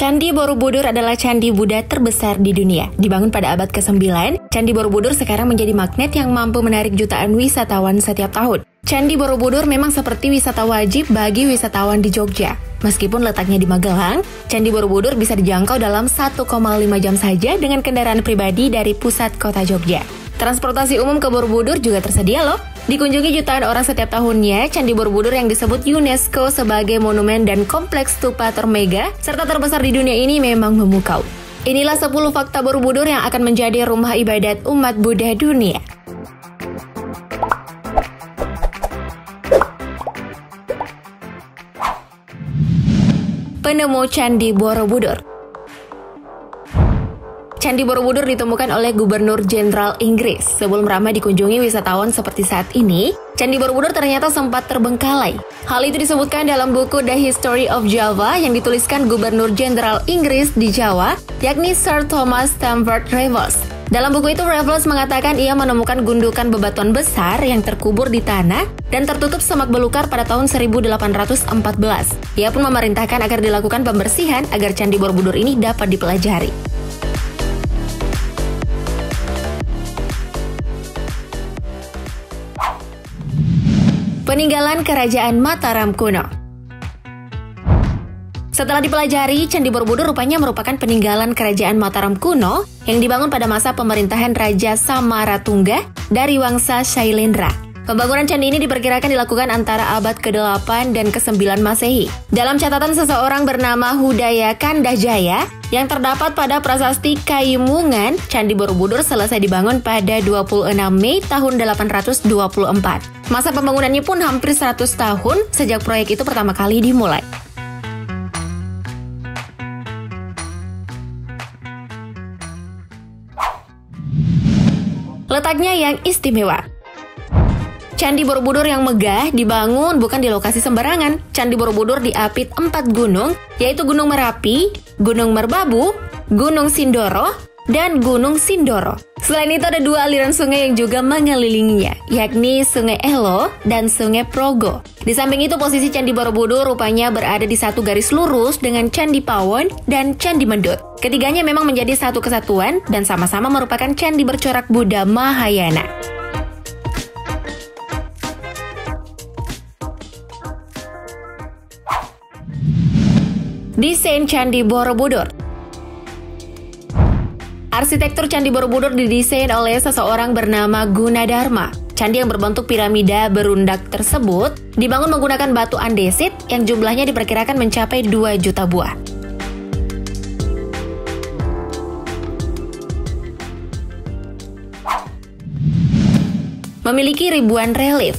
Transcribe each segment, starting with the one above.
Candi Borobudur adalah candi Buddha terbesar di dunia. Dibangun pada abad ke-9, Candi Borobudur sekarang menjadi magnet yang mampu menarik jutaan wisatawan setiap tahun. Candi Borobudur memang seperti wisata wajib bagi wisatawan di Jogja. Meskipun letaknya di Magelang, Candi Borobudur bisa dijangkau dalam 1,5 jam saja dengan kendaraan pribadi dari pusat kota Jogja. Transportasi umum ke Borobudur juga tersedia loh. Dikunjungi jutaan orang setiap tahunnya, Candi Borobudur yang disebut UNESCO sebagai monumen dan kompleks stupa termega serta terbesar di dunia ini memang memukau. Inilah 10 fakta Borobudur yang akan menjadi rumah ibadat umat Buddha dunia. Penemu Candi Borobudur. Candi Borobudur ditemukan oleh Gubernur Jenderal Inggris. Sebelum ramai dikunjungi wisatawan seperti saat ini, Candi Borobudur ternyata sempat terbengkalai. Hal itu disebutkan dalam buku The History of Java yang dituliskan Gubernur Jenderal Inggris di Jawa, yakni Sir Thomas Stamford Raffles. Dalam buku itu, Raffles mengatakan ia menemukan gundukan bebatuan besar yang terkubur di tanah dan tertutup semak belukar pada tahun 1814. Ia pun memerintahkan agar dilakukan pembersihan agar Candi Borobudur ini dapat dipelajari. Peninggalan Kerajaan Mataram kuno. Setelah dipelajari, Candi Borobudur rupanya merupakan peninggalan Kerajaan Mataram kuno yang dibangun pada masa pemerintahan Raja Samaratungga dari Wangsa Shailendra. Pembangunan candi ini diperkirakan dilakukan antara abad ke-8 dan ke-9 Masehi. Dalam catatan seseorang bernama Hudaya Kandajaya yang terdapat pada prasasti Kaimungan, Candi Borobudur selesai dibangun pada 26 Mei tahun 824. Masa pembangunannya pun hampir 100 tahun sejak proyek itu pertama kali dimulai. Letaknya yang istimewa. Candi Borobudur yang megah dibangun bukan di lokasi sembarangan. Candi Borobudur diapit 4 gunung, yaitu Gunung Merapi, Gunung Merbabu, Gunung Sindoro, dan Gunung Sindoro. Selain itu ada 2 aliran sungai yang juga mengelilinginya, yakni Sungai Elo dan Sungai Progo. Di samping itu posisi Candi Borobudur rupanya berada di satu garis lurus dengan Candi Pawon dan Candi Mendut. Ketiganya memang menjadi satu kesatuan dan sama-sama merupakan candi bercorak Buddha Mahayana. Desain Candi Borobudur. Arsitektur Candi Borobudur didesain oleh seseorang bernama Gunadarma. Candi yang berbentuk piramida berundak tersebut dibangun menggunakan batu andesit yang jumlahnya diperkirakan mencapai 2 juta buah. Memiliki ribuan relief.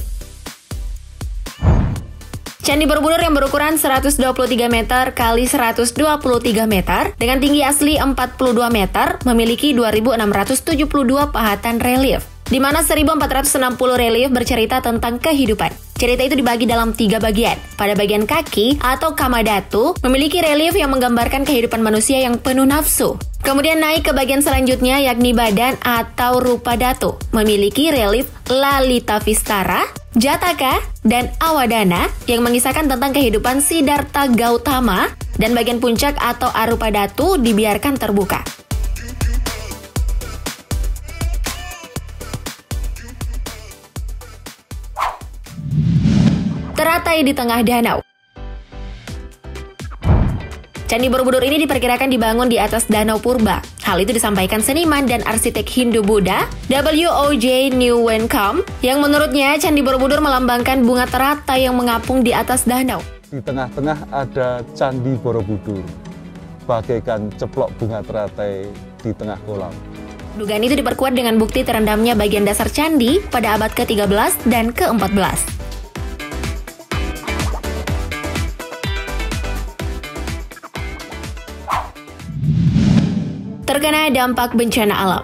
Candi Borobudur yang berukuran 123 meter kali 123 meter dengan tinggi asli 42 meter memiliki 2.672 pahatan relief, di mana 1.460 relief bercerita tentang kehidupan. Cerita itu dibagi dalam 3 bagian. Pada bagian kaki atau Kamadhatu memiliki relief yang menggambarkan kehidupan manusia yang penuh nafsu. Kemudian naik ke bagian selanjutnya yakni badan atau Rupadatu, memiliki relief Lalita Vistara, Jataka, dan Awadana yang mengisahkan tentang kehidupan Siddhartha Gautama, dan bagian puncak atau Arupadatu dibiarkan terbuka. Teratai di tengah danau. Candi Borobudur ini diperkirakan dibangun di atas danau purba. Hal itu disampaikan seniman dan arsitek Hindu-Buddha W.O.J. Nieuwenkamp yang menurutnya Candi Borobudur melambangkan bunga teratai yang mengapung di atas danau. Di tengah-tengah ada Candi Borobudur, bagaikan ceplok bunga teratai di tengah kolam. Dugaan itu diperkuat dengan bukti terendamnya bagian dasar candi pada abad ke-13 dan ke-14. Terkena dampak bencana alam.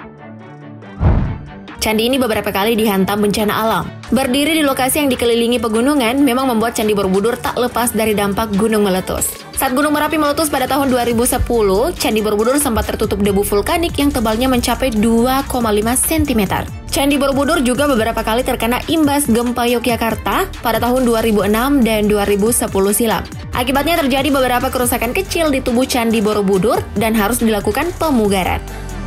Candi ini beberapa kali dihantam bencana alam. Berdiri di lokasi yang dikelilingi pegunungan memang membuat Candi Borobudur tak lepas dari dampak gunung meletus. Saat Gunung Merapi meletus pada tahun 2010, Candi Borobudur sempat tertutup debu vulkanik yang tebalnya mencapai 2,5 cm. Candi Borobudur juga beberapa kali terkena imbas gempa Yogyakarta pada tahun 2006 dan 2010 silam. Akibatnya terjadi beberapa kerusakan kecil di tubuh Candi Borobudur dan harus dilakukan pemugaran.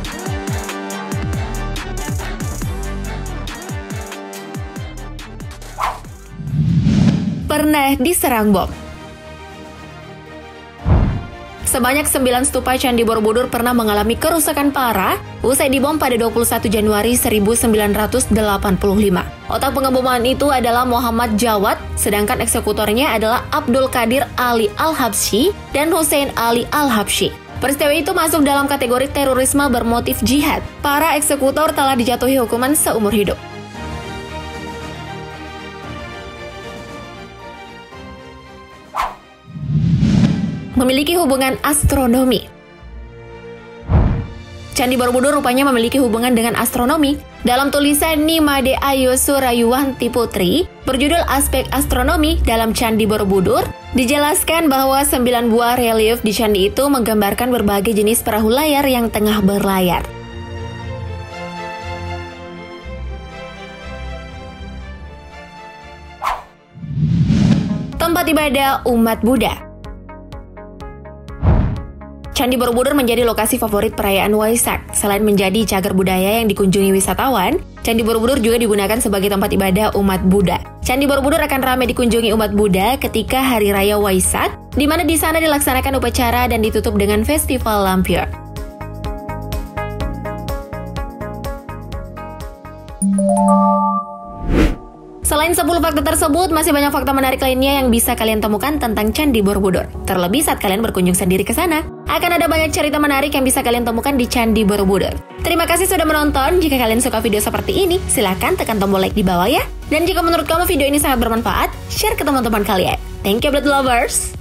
Pernah diserang bom. Sebanyak 9 stupa Candi Borobudur pernah mengalami kerusakan parah usai dibom pada 21 Januari 1985. Otak pengeboman itu adalah Muhammad Jawad, sedangkan eksekutornya adalah Abdul Qadir Ali Al-Habsyi dan Hussein Ali Al-Habsyi. Peristiwa itu masuk dalam kategori terorisme bermotif jihad. Para eksekutor telah dijatuhi hukuman seumur hidup. Memiliki hubungan astronomi. Candi Borobudur rupanya memiliki hubungan dengan astronomi. Dalam tulisan Nimade Ayu Surayuwanti Putri berjudul Aspek Astronomi dalam Candi Borobudur, dijelaskan bahwa 9 buah relief di candi itu menggambarkan berbagai jenis perahu layar yang tengah berlayar. Tempat ibadah umat Buddha. Candi Borobudur menjadi lokasi favorit perayaan Waisak. Selain menjadi cagar budaya yang dikunjungi wisatawan, Candi Borobudur juga digunakan sebagai tempat ibadah umat Buddha. Candi Borobudur akan ramai dikunjungi umat Buddha ketika Hari Raya Waisak, di mana di sana dilaksanakan upacara dan ditutup dengan festival lampion. Selain 10 fakta tersebut, masih banyak fakta menarik lainnya yang bisa kalian temukan tentang Candi Borobudur. Terlebih saat kalian berkunjung sendiri ke sana, akan ada banyak cerita menarik yang bisa kalian temukan di Candi Borobudur. Terima kasih sudah menonton. Jika kalian suka video seperti ini, silahkan tekan tombol like di bawah ya. Dan jika menurut kamu video ini sangat bermanfaat, share ke teman-teman kalian. Thank you, Blood Lovers!